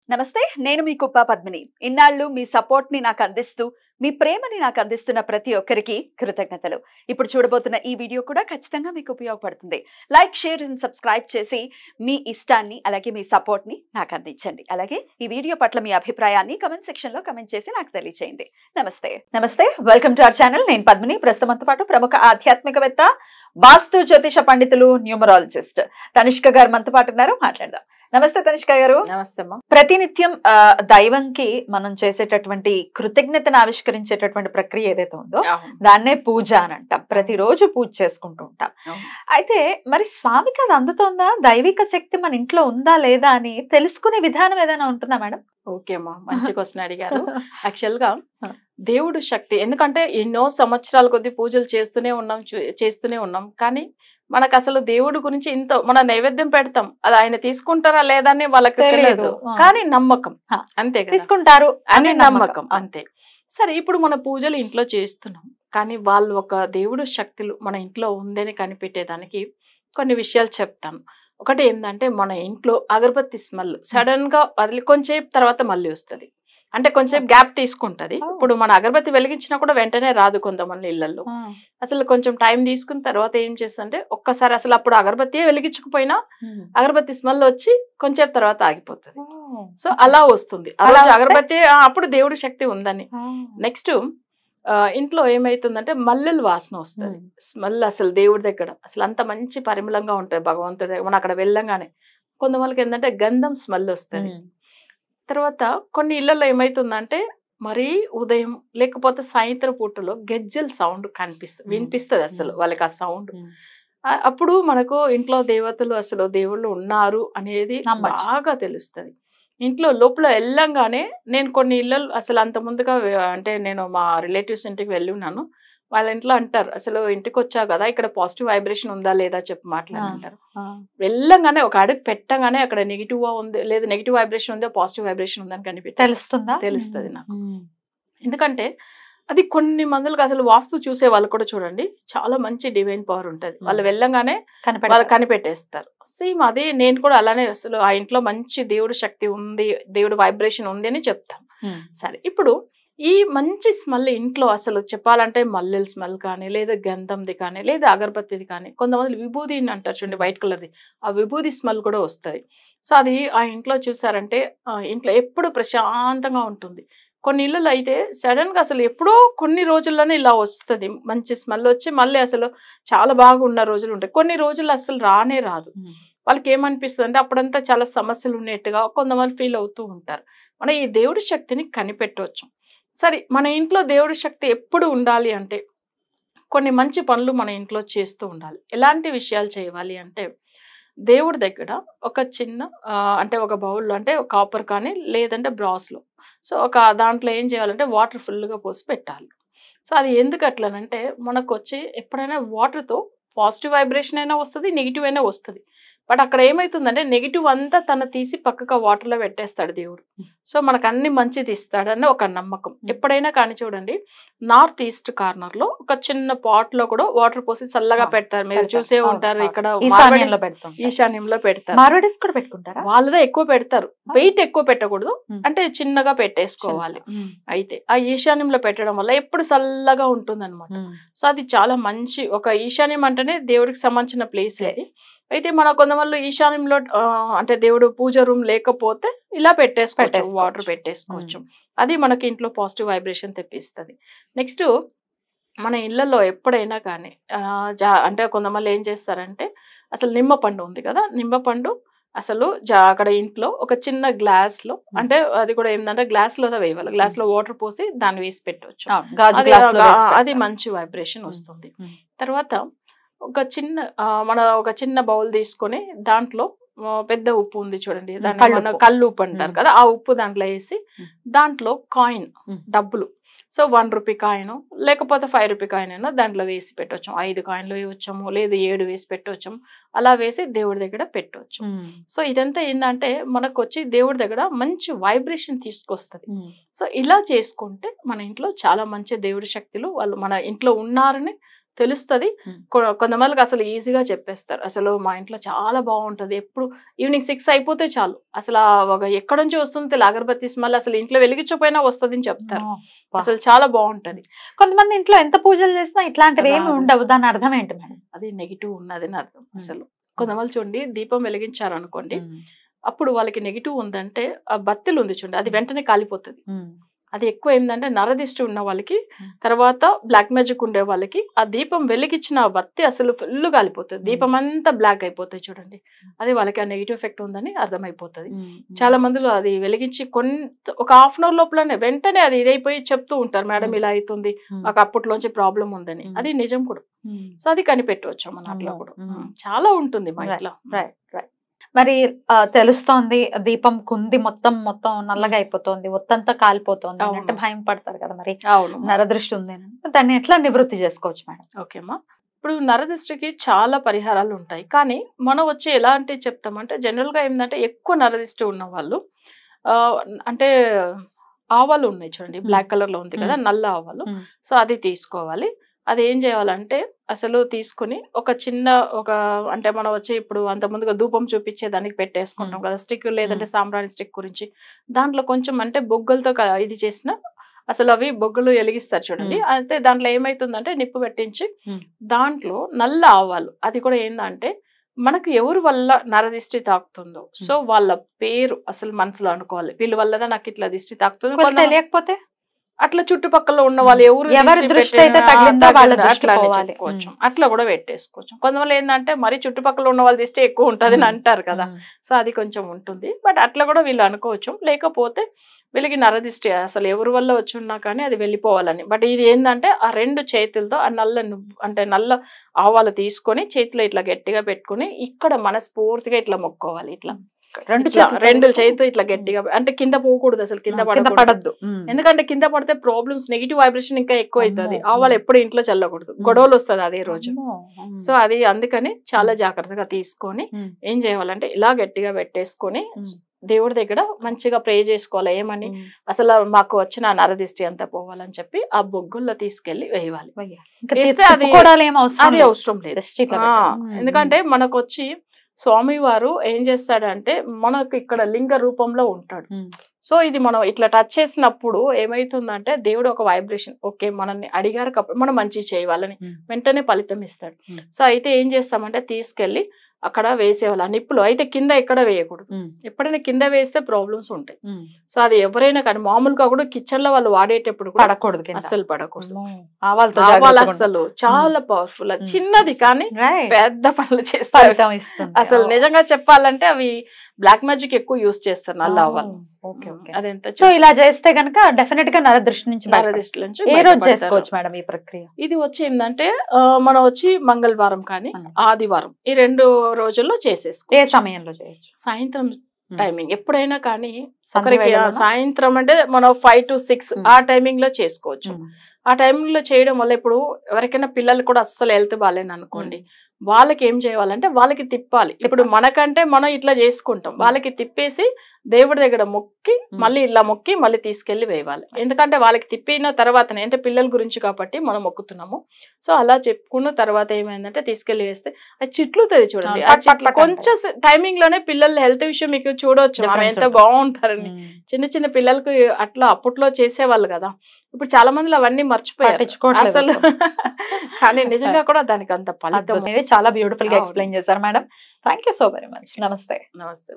నమస్తే, నేను మీ కుప్ప పద్మిని. ఇన్నాళ్ళు మీ సపోర్ట్ ని నాకు అందిస్తూ, మీ ప్రేమని నాకు అందిస్తున్న ప్రతి ఒక్కరికి కృతజ్ఞతలు. ఇప్పుడు చూడబోతున్న ఈ వీడియో కూడా ఖచ్చితంగా మీకు ఉపయోగపడుతుంది. లైక్, షేర్ అండ్ సబ్స్క్రైబ్ చేసి మీ ఇష్టాన్ని అలాగే మీ సపోర్ట్ ని నాకు అందించండి. అలాగే ఈ వీడియో పట్ల మీ అభిప్రాయాన్ని కమెంట్ సెక్షన్ లో కమెంట్ చేసి నాకు తెలియజేయండి. నమస్తే, వెల్కమ్ టు అవర్ ఛానల్. నేను పద్మిని. ప్రస్తుతంతో పాటు ప్రముఖ ఆధ్యాత్మికవేత్త, వాస్తు జ్యోతిష పండితులు, న్యూమరాలజిస్ట్ తనిష్క గారు మనతో పాటు ఉన్నారు. మాట్లాడదాం. నమస్తే తనిష్క గారు. నమస్తే అమ్మా. ప్రతినిత్యం దైవంకి మనం చేసేటటువంటి కృతజ్ఞతను ఆవిష్కరించేటటువంటి ప్రక్రియ ఏదైతే ఉందో దాన్నే పూజ అని అంటాం. ప్రతిరోజు పూజ చేసుకుంటూ ఉంటాం. అయితే మరి స్వామికి అది అందుతోందా? దైవిక శక్తి మన ఇంట్లో ఉందా లేదా అని తెలుసుకునే విధానం ఏదైనా ఉంటుందా మేడం? ఓకే అమ్మా, మంచి క్వశ్చన్ అడిగారు. యాక్చువల్ గా దేవుడు శక్తి, ఎందుకంటే ఎన్నో సంవత్సరాల కొద్ది పూజలు చేస్తూనే ఉన్నాం కానీ మనకు అసలు దేవుడి గురించి ఇంత మన నైవేద్యం పెడతాం, అది ఆయన తీసుకుంటారా లేదా అని వాళ్ళకి తెలియదు, కానీ నమ్మకం అంతే, తీసుకుంటారు అని నమ్మకం అంతే. సరే, ఇప్పుడు మన పూజలు ఇంట్లో చేస్తున్నాం కానీ వాళ్ళు ఒక దేవుడు శక్తులు మన ఇంట్లో ఉందని కనిపెట్టేదానికి కొన్ని విషయాలు చెప్తాను. ఒకటి ఏంటంటే, మన ఇంట్లో అగరబత్తి స్మెల్ సడన్ గా వదిలి కొంచెంసేపు తర్వాత మళ్ళీ వస్తుంది, అంటే కొంచెం గ్యాప్ తీసుకుంటది. ఇప్పుడు మన అగరబత్తి వెలిగించినా కూడా వెంటనే రాదు కొంతమంది ఇళ్లలో. అసలు కొంచెం టైం తీసుకున్న తర్వాత ఏం చేస్తుంటే, ఒక్కసారి అసలు అప్పుడు అగరబత్తి వెలిగించకపోయినా అగరబత్తి స్మెల్ వచ్చి కొంచెం తర్వాత ఆగిపోతుంది. సో అలా వస్తుంది ఆ రోజు అగరబత్తి, అప్పుడు దేవుడి శక్తి ఉందని. నెక్స్ట్ ఇంట్లో ఏమైతుందంటే మల్లెల వాసన వస్తుంది, స్మెల్ అసలు దేవుడి దగ్గర అసలు అంత మంచి పరిమళంగా ఉంటాయి భగవంతుడి దగ్గర. మనం అక్కడ వెళ్ళంగానే కొంతమందికి ఏంటంటే గంధం స్మెల్ వస్తుంది. తర్వాత కొన్ని ఇళ్లలో ఏమైతుందంటే మరీ ఉదయం లేకపోతే సాయంత్రం పూటలో గెజ్జల సౌండ్ వినిపిస్తుంది అసలు వాళ్ళకి ఆ సౌండ్. అప్పుడు మనకు ఇంట్లో దేవతలు అసలు దేవుళ్ళు ఉన్నారు అనేది బాగా తెలుస్తుంది. ఇంట్లో లోపల వెళ్ళంగానే నేను కొన్ని ఇళ్ళలు అసలు అంత ముందుగా అంటే నేను మా రిలేటివ్స్ ఇంటికి వెళ్ళి ఉన్నాను. వాళ్ళ ఇంట్లో అంటారు, అసలు ఇంటికి వచ్చావు కదా, ఇక్కడ పాజిటివ్ వైబ్రేషన్ ఉందా లేదా చెప్పి మాట్లాడంటారు. వెళ్ళంగానే ఒక అడుగు పెట్టగానే అక్కడ నెగిటివ్ ఉంది లేదా నెగిటివ్ వైబ్రేషన్ ఉందో పాజిటివ్ వైబ్రేషన్ ఉందని తెలుస్తుంది నాకు. ఎందుకంటే అది కొన్ని మందులకు అసలు వాస్తు చూసే వాళ్ళు కూడా చూడండి చాలా మంచి డివైన్ పవర్ ఉంటుంది. వాళ్ళు వెళ్ళంగానే వాళ్ళు కనిపెట్టేస్తారు. సేమ్ అదే నేను కూడా అలానే అసలు ఆ ఇంట్లో మంచి దేవుడి శక్తి ఉంది, దేవుడి వైబ్రేషన్ ఉంది అని చెప్తాను. సరే, ఇప్పుడు ఈ మంచి స్మెల్ ఇంట్లో అసలు చెప్పాలంటే మల్లెల స్మెల్ కానీ లేదా గంధంది కానీ లేదా అగరబత్తిది కానీ, కొంతమంది విభూది అంటారు చూడండి వైట్ కలర్ది, ఆ విభూది స్మెల్ కూడా వస్తుంది. సో అది ఆ ఇంట్లో చూసారంటే ఇంట్లో ఎప్పుడు ప్రశాంతంగా ఉంటుంది. కొన్ని ఇళ్ళలో అయితే సడన్ గా అసలు ఎప్పుడో కొన్ని రోజుల్లోనే ఇలా వస్తుంది మంచి స్మెల్ వచ్చి మళ్ళీ అసలు చాలా బాగా ఉన్న రోజులు ఉంటాయి. కొన్ని రోజులు అసలు రానే రాదు. వాళ్ళకి ఏమనిపిస్తుంది అంటే అప్పుడంతా చాలా సమస్యలు ఉన్నట్టుగా కొంతమంది ఫీల్ అవుతూ ఉంటారు. మనం ఈ దేవుడి శక్తిని కనిపెట్టవచ్చు. సరే, మన ఇంట్లో దేవుడి శక్తి ఎప్పుడు ఉండాలి అంటే కొన్ని మంచి పనులు మన ఇంట్లో చేస్తూ ఉండాలి. ఎలాంటి విషయాలు చేయాలి అంటే, దేవుడి దగ్గర ఒక చిన్న అంటే ఒక బౌల్లో అంటే కాపర్ కానీ లేదంటే బ్రాస్లో, సో ఒక దాంట్లో ఏం చేయాలంటే వాటర్ ఫుల్గా పోసి పెట్టాలి. సో అది ఎందుకు అట్లనంటే మనకు వచ్చి ఎప్పుడైనా వాటర్తో పాజిటివ్ వైబ్రేషన్ అయినా వస్తుంది, నెగిటివ్ అయినా వస్తుంది. బట్ అక్కడ ఏమైతుందంటే నెగిటివ్ అంతా తను తీసి పక్కగా వాటర్లో పెట్టేస్తాడు దేవుడు. సో మనకు అన్ని మంచిది ఇస్తాడని ఒక నమ్మకం. ఎప్పుడైనా కానీ చూడండి, నార్త్ ఈస్ట్ కార్నర్ లో ఒక చిన్న పాట్ లో కూడా వాటర్ పోసి చల్లగా పెడతారు, మీరు చూసే ఉంటారు. ఇక్కడ ఈశాన్యంలో పెడతారు. మార్వాడీస్ కూడా పెట్టుకుంటారా? వాళ్ళదే ఎక్కువ పెడతారు, వెయిట్ ఎక్కువ పెట్టకూడదు, అంటే చిన్నగా పెట్టేసుకోవాలి. అయితే ఆ ఈశాన్యంలో పెట్టడం వల్ల ఎప్పుడు చల్లగా ఉంటుంది అనమాట. సో అది చాలా మంచి ఒక ఈశాన్యం అంటేనే దేవుడికి సంబంధించిన ప్లేస్ అది. అయితే మన కొంతమంది ఈశాన్యంలో అంటే దేవుడు పూజ రూమ్ లేకపోతే ఇలా పెట్టేసుకోవచ్చు, వాటర్ పెట్టేసుకోవచ్చు. అది మనకి ఇంట్లో పాజిటివ్ వైబ్రేషన్ తెప్పిస్తుంది. నెక్స్ట్ మన ఇళ్లలో ఎప్పుడైనా కానీ అంటే కొంతమంది ఏం చేస్తారంటే, అసలు నిమ్మపండు ఉంది కదా, నిమ్మపండు అసలు అక్కడ ఇంట్లో ఒక చిన్న గ్లాస్ లో, అంటే అది కూడా ఏంటంటే గ్లాస్ లో వేయాలి, గ్లాస్ లో వాటర్ పోసి దాన్ని వేసి పెట్టవచ్చు. అది మంచి వైబ్రేషన్ వస్తుంది. తర్వాత ఒక చిన్న బౌల్ తీసుకొని దాంట్లో పెద్ద ఉప్పు ఉంది చూడండి, దాన్ని కళ్ళు ఉప్పు అంటారు కదా, ఆ ఉప్పు దాంట్లో వేసి దాంట్లో కాయిన్ డబ్బులు, సో 1 రూపీ కాయిన్ లేకపోతే 5 రూపీ కాయిన్ అయినా దాంట్లో వేసి పెట్టవచ్చు. 5 కాయిన్లు వేయవచ్చాము, లేదు 7 వేసి పెట్టవచ్చాము. అలా వేసి దేవుడి దగ్గర పెట్టవచ్చు. సో ఇదంతా ఏంటంటే మనకు వచ్చి దేవుడి దగ్గర మంచి వైబ్రేషన్ తీసుకొస్తుంది. సో ఇలా చేసుకుంటే మన ఇంట్లో చాలా మంచి దేవుడి శక్తులు వాళ్ళు మన ఇంట్లో ఉన్నారని తెలుస్తుంది. కొంతమందికి అసలు ఈజీగా చెప్పేస్తారు, అసలు మా ఇంట్లో చాలా బాగుంటది, ఎప్పుడు ఈవినింగ్ 6 అయిపోతే చాలు అసలు ఎక్కడ నుంచి వస్తుంది అగరబత్తి స్మెల్, అసలు ఇంట్లో వెలిగించకపోయినా వస్తుంది అని చెప్తారు. అసలు చాలా బాగుంటది. కొంతమంది ఇంట్లో ఎంత పూజలు చేసినా ఇట్లాంటివి ఏమి ఉండవు, దాని అర్థం ఏంటి మేడం? అది నెగిటివ్ ఉన్నది అని అర్థం. అసలు కొంతమంది చూడండి, దీపం వెలిగించారు అనుకోండి, అప్పుడు వాళ్ళకి నెగిటివ్ ఉందంటే ఆ బత్తెలు ఉంది చూడండి, అది వెంటనే కాలిపోతుంది. అది ఎక్కువ ఏంటంటే నరదిష్టి ఉన్న వాళ్ళకి, తర్వాత బ్లాక్ మ్యాజిక్ ఉండే వాళ్ళకి ఆ దీపం వెలిగించిన ఆ బత్తి అసలు ఫుల్ కాలిపోతుంది, దీపం అంతా బ్లాక్ అయిపోతుంది చూడండి. అది వాళ్ళకి ఆ నెగిటివ్ ఎఫెక్ట్ ఉందని అర్థమైపోతుంది. చాలా మందిలో అది వెలిగించి ఒక హాఫ్ అన్ అవర్ లోపలనే వెంటనే అది ఇదైపోయి చెప్తూ ఉంటారు, మేడం ఇలా అవుతుంది, మాకు అప్పట్లోంచి ప్రాబ్లం ఉందని. అది నిజం కూడా. సో అది కనిపెట్టవచ్చు మన అట్లా కూడా చాలా ఉంటుంది మా ఇంట్లో. మరి తెలుస్తోంది దీపం కుంది మొత్తం నల్లగా అయిపోతుంది, ఒత్తంతా కాలిపోతుంది అంటే భయం పడతారు కదా, మరి నరదృష్టి ఉంది దాన్ని ఎట్లా నివృత్తి చేసుకోవచ్చు మేడం? ఓకేమ్మా, ఇప్పుడు నరదృష్టికి చాలా పరిహారాలు ఉంటాయి, కానీ మనం వచ్చి ఎలాంటి చెప్తామంటే జనరల్ గా ఏంటంటే ఎక్కువ నరదృష్టి ఉన్న వాళ్ళు అంటే ఆవాలు ఉన్నాయి చూడండి, బ్లాక్ కలర్ లో ఉంది కదా నల్ల ఆవాలు, సో అది తీసుకోవాలి. అది ఏం చేయాలంటే అసలు తీసుకుని ఒక చిన్న అంటే మనం వచ్చి ఇప్పుడు అంత ముందుగా ధూపం చూపించే దానికి పెట్టేసుకుంటాం కదా స్టిక్, లేదంటే సాంబ్రాణి స్టిక్ గురించి, దాంట్లో కొంచెం అంటే బొగ్గులతో ఇది చేసిన అసలు అవి బొగ్గులు వెలిగిస్తారు చూడండి. అయితే దాంట్లో ఏమైతుందంటే నిప్పు పెట్టించి దాంట్లో నల్ల ఆవాలు, అది కూడా ఏంటంటే మనకు ఎవరి వల్ల నరదిష్టి తాకుతుందో సో వాళ్ళ పేరు అసలు మనసులో అనుకోవాలి, వీళ్ళ వల్లదా నాకు ఇట్లా దిష్టి తాకుతుంది, లేకపోతే అట్లా చుట్టుపక్కల ఉన్న వాళ్ళు ఎవరు దృష్టి అయితే తగిలిందో వాళ్ళ దృష్టి చెప్పుకోవచ్చు, అట్లా కూడా పెట్టేసుకోవచ్చు. కొంతమంది ఏంటంటే మరి చుట్టుపక్కల ఉన్న వాళ్ళ దృష్టి ఎక్కువ ఉంటది అని అంటారు కదా, సో అది కొంచెం ఉంటుంది. బట్ అట్లా కూడా వీళ్ళు అనుకోవచ్చు. లేకపోతే వీళ్ళకి నరదిష్టి అసలు ఎవరి వల్ల వచ్చి ఉన్నా కానీ అది వెళ్ళిపోవాలని. బట్ ఇది ఏంటంటే ఆ 2 చేతులతో ఆ నల్ల ఆవాలు తీసుకొని చేతిలో ఇట్లా గట్టిగా పెట్టుకుని ఇక్కడ మనస్ఫూర్తిగా ఇట్లా మొక్కోవాలి. ఇట్లా 2 చేతితో ఇట్లా గట్టిగా, అంటే కింద పోకూడదు, అసలు కింద పడద్దు. ఎందుకంటే కింద పడితే ప్రాబ్లమ్స్, నెగిటివ్ వైబ్రేషన్ ఇంకా ఎక్కువ అవుతుంది. ఆవాలు ఎప్పుడు ఇంట్లో చల్లకూడదు, గొడవలు వస్తుంది అదే రోజు. సో అది అందుకని చాలా జాగ్రత్తగా తీసుకొని ఏం చేయాలంటే ఇలా గట్టిగా పెట్టేసుకొని దేవుడి దగ్గర మంచిగా ప్రే చేసుకోవాలి. ఏమని అసలు మాకు వచ్చిన నరదిష్టి అంతా పోవాలని చెప్పి ఆ బొగ్గుల్లో తీసుకెళ్లి వేయాలి. అది అవసరం లేదు. ఎందుకంటే మనకు వచ్చి స్వామి వారు ఏం చేస్తాడంటే మనకు ఇక్కడ లింగ రూపంలో ఉంటాడు. సో ఇది మనం ఇట్లా టచ్ చేసినప్పుడు ఏమైతుందంటే దేవుడు ఒక వైబ్రేషన్, ఓకే మనల్ని అడిగారు కాబట్టి మనం మంచి చేయాలని వెంటనే ఫలితం ఇస్తాడు. సో అయితే ఏం చేస్తామంటే తీసుకెళ్లి అక్కడ వేసేవాళ్ళు ఆ నిప్పులు. అయితే కింద ఎక్కడ వేయకూడదు, ఎప్పుడైనా కింద వేస్తే ప్రాబ్లమ్స్ ఉంటాయి. సో అది ఎవరైనా కానీ మామూలుగా కూడా కిచెన్ లో వాళ్ళు వాడేటప్పుడు పడకూడదు, అస్సలు పడకూడదు. ఆవాలు అసలు చాలా పవర్ఫుల్, చిన్నది కానీ పెద్ద పనులు చేస్తారు. అసలు నిజంగా చెప్పాలంటే అవి బ్లాక్ మ్యాజిక్ ఎక్కువ యూజ్ చేస్తారు నల్ల ఆవాలు. అదెంత సో ఇలా చేస్తే గనక డెఫినెట్ గా నరదృష్టి నుంచి ఏ రోజు చేసుకోవచ్చు మేడం ఈ ప్రక్రియ? ఇది వచ్చి ఏంటంటే మనం వచ్చి మంగళవారం కానీ ఆదివారం ఈ 2 రోజుల్లో చేసేసుకో. ఏ సమయంలో చేయొచ్చు? సాయంత్రం టైమింగ్ ఎప్పుడైనా కానీ, ఒకరికి సాయంత్రం అంటే మనం 5 to 6 ఆ టైమింగ్ లో చేసుకోవచ్చు. ఆ టైమింగ్ లో చేయడం వల్ల ఇప్పుడు ఎవరికైనా పిల్లలు కూడా అస్సలు హెల్త్ బాగాలేని అనుకోండి, వాళ్ళకి ఏం చేయాలంటే వాళ్ళకి తిప్పాలి. ఇప్పుడు మనకంటే మనం ఇట్లా చేసుకుంటాం, వాళ్ళకి తిప్పేసి దేవుడి దగ్గర మొక్కి మళ్ళీ ఇలా మొక్కి మళ్ళీ తీసుకెళ్లి వేయాలి. ఎందుకంటే వాళ్ళకి తిప్పిన తర్వాతనే, అంటే పిల్లల గురించి కాబట్టి మనం మొక్కుతున్నాము. సో అలా చెప్పుకున్న తర్వాత ఏమైందంటే తీసుకెళ్లి వేస్తే అది చిట్లుతుంది చూడండి. ఆ చిట్లు కొంచెం టైమింగ్ లోనే పిల్లల హెల్త్ విషయం మీకు చూడవచ్చు ఆమె ఎంత బాగుంటారని. చిన్న పిల్లలకు అట్లా అప్పట్లో చేసేవాళ్ళు కదా, ఇప్పుడు చాలా మంది అవన్నీ మర్చిపోయారు అసలు. కానీ నిజంగా కూడా దానికి అంత ఫలితం. చాలా బ్యూటిఫుల్ గా ఎక్స్ప్లెయిన్ చేశారు madam. Thank you so very much. నమస్తే. నమస్తే.